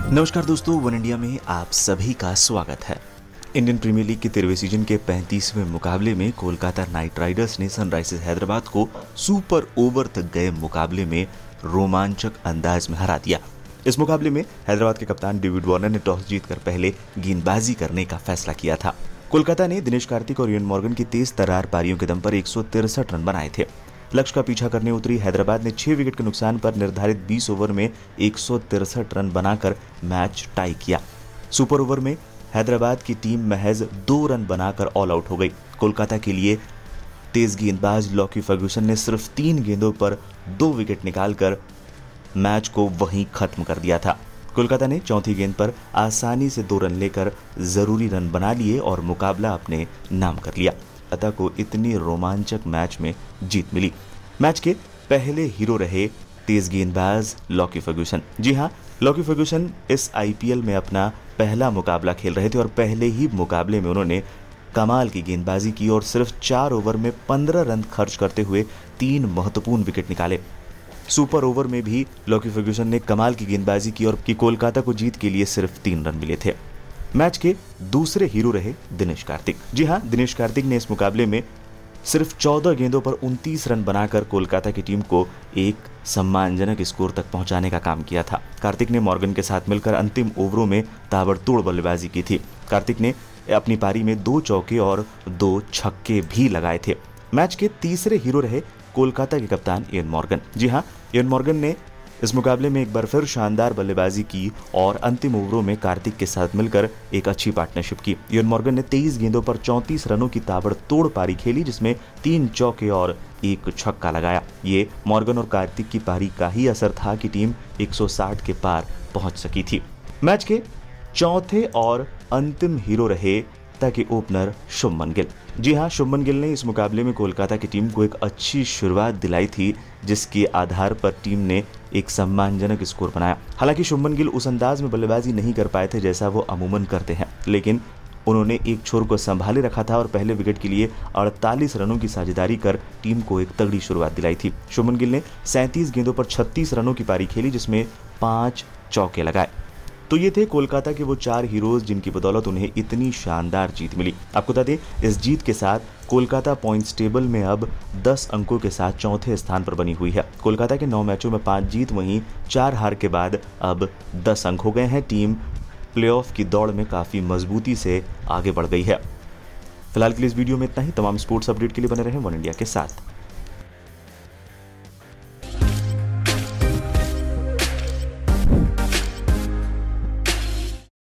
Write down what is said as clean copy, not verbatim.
नमस्कार दोस्तों, one India में आप सभी का स्वागत है। इंडियन प्रीमियर लीग के 13वें सीजन के 35वें मुकाबले में कोलकाता नाइट राइडर्स ने सनराइजर्स हैदराबाद को सुपर ओवर तक गए मुकाबले में रोमांचक अंदाज में हरा दिया। इस मुकाबले में हैदराबाद के कप्तान डेविड वार्नर ने टॉस जीतकर पहले गेंदबाजी करने का फैसला किया था। कोलकाता ने दिनेश कार्तिक और इयन मॉर्गन की तेज तर्रार पारियों के दम पर 163 रन बनाए थे। लक्ष्य का पीछा करने उतरी हैदराबाद ने 6 विकेट के नुकसान पर निर्धारित 20 ओवर में 163 रन बनाकर मैच टाई किया। सुपर ओवर में हैदराबाद की टीम महज 2 रन बनाकर ऑल आउट हो गई। कोलकाता के लिए तेज गेंदबाज लॉकी फर्ग्यूसन ने सिर्फ 3 गेंदों पर 2 विकेट निकालकर मैच को वहीं खत्म कर दिया था। कोलकाता ने चौथी गेंद पर आसानी से 2 रन लेकर जरूरी रन बना लिए और मुकाबला अपने नाम कर लिया। कोलकाता को इतनी रोमांचक मैच में जीत मिली। मैच के पहले हीरो रहे तेज गेंदबाज लॉकी फर्ग्यूसन। जी हां, लॉकी फर्ग्यूसन इस आईपीएल में अपना पहला मुकाबला खेल रहे थे और पहले ही मुकाबले में उन्होंने कमाल की गेंदबाजी की और सिर्फ 4 ओवर में 15 रन खर्च करते हुए 3 महत्वपूर्ण विकेट निकाले। सुपर ओवर में भी लॉकी फर्ग्यूसन ने कमाल की गेंदबाजी की और कोलकाता को जीत के लिए सिर्फ 3 रन मिले थे। मैच के दूसरे हीरो रहे दिनेश कार्तिक। जी हां, दिनेश कार्तिक ने इस मुकाबले में सिर्फ 14 गेंदों पर 29 रन बनाकर कोलकाता की टीम को एक सम्मानजनक स्कोर तक पहुंचाने का काम किया था। कार्तिक ने मॉर्गन के साथ मिलकर अंतिम ओवरों में ताबड़तोड़ बल्लेबाजी की थी। कार्तिक ने अपनी पारी में 2 चौके और 2 छक्के भी लगाए थे। मैच के तीसरे हीरो रहे कोलकाता के कप्तान इयन मॉर्गन। जी हां, इयन मॉर्गन ने इस मुकाबले में एक बार फिर शानदार बल्लेबाजी की और अंतिम ओवरों में कार्तिक के साथ मिलकर एक अच्छी पार्टनरशिप की। इयन मॉर्गन ने 23 गेंदों पर 34 रनों की ताबड़तोड़ पारी खेली, जिसमें 3 चौके और 1 छक्का लगाया। ये मॉर्गन और कार्तिक की पारी का ही असर था कि टीम 160 के पार पहुंच सकी थी। मैच के चौथे और अंतिम हीरो रहे के ओपनर शुभमन गिल। जी हां, शुभमन गिल ने इस मुकाबले में कोलकाता की टीम को एक अच्छी शुरुआत दिलाई थी, जिसके आधार पर टीम ने एक सम्मानजनक स्कोर बनाया। हालांकि शुभमन गिल उस अंदाज में बल्लेबाजी नहीं कर पाए थे जैसा वो अमूमन करते हैं, लेकिन उन्होंने एक छोर को संभाले रखा था और पहले विकेट के लिए 48 रनों की साझेदारी कर टीम को एक तगड़ी शुरुआत दिलाई थी। शुभमन गिल ने 37 गेंदों पर 36 रनों की पारी खेली, जिसमें 5 चौके लगाए। तो ये थे कोलकाता के वो 4 हीरोज जिनकी बदौलत उन्हें इतनी शानदार जीत मिली। आपको बता दें, इस जीत के साथ कोलकाता पॉइंट्स टेबल में अब 10 अंकों के साथ चौथे स्थान पर बनी हुई है। कोलकाता के 9 मैचों में 5 जीत वहीं 4 हार के बाद अब 10 अंक हो गए हैं। टीम प्लेऑफ की दौड़ में काफ़ी मजबूती से आगे बढ़ गई है। फिलहाल के लिए इस वीडियो में इतना ही। तमाम स्पोर्ट्स अपडेट के लिए बने रहें वन इंडिया के साथ।